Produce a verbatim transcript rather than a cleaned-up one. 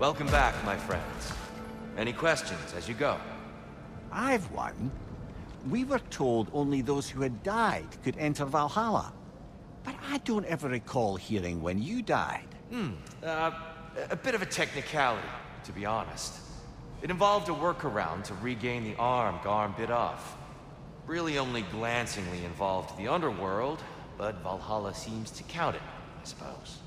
Welcome back, my friends. Any questions as you go? I've one. We were told only those who had died could enter Valhalla. But I don't ever recall hearing when you died. Hmm, uh, a bit of a technicality, to be honest. It involved a workaround to regain the arm Garm bit off. Really only glancingly involved the underworld, but Valhalla seems to count it, I suppose.